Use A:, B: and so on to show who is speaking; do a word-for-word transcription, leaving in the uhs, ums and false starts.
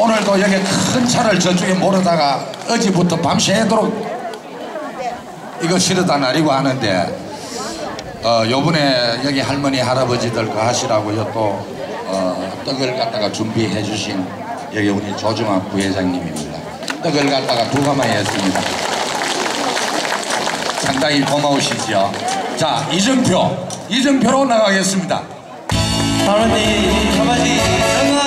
A: 오늘도 여기 큰 차를 저쪽에 몰아다가 어제부터 밤새도록 이거 실어다 나리고 하는데 어 요번에 여기 할머니 할아버지들과 하시라고요 또 어, 떡을 갖다가 준비해 주신 여기 우리 조중학 부회장님입니다. 떡을 갖다가 두 가마에 했습니다. 상당히 고마우시죠. 자, 이정표 이정표로 나가겠습니다.
B: 할머니 할아버지